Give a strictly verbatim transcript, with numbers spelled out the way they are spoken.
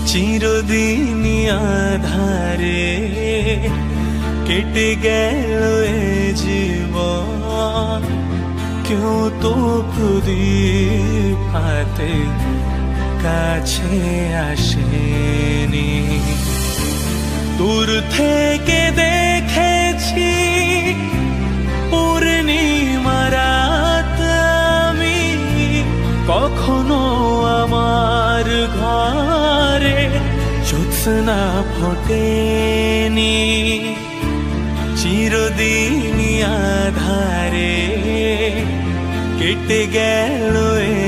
চিরদিনই আধারে কেটে গেল এ জীবন, কেউ তো প্রদীপ হাতে কাছে আসেনি। দূর থেকে দেখেছি পূর্ণিমা রাত আমি, কখনো আমার ঘরে জ্যোৎস্না ফোটেনি। চিরদিনই আধারে কেটে গেল এ